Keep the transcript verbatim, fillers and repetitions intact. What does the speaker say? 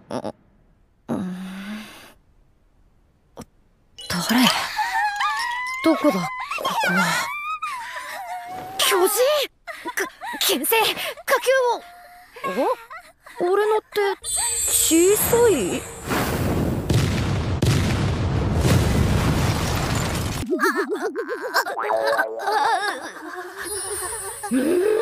あ、うん、誰？どこだここは。巨人！か牽制火球を。あ、俺のって小さい？うん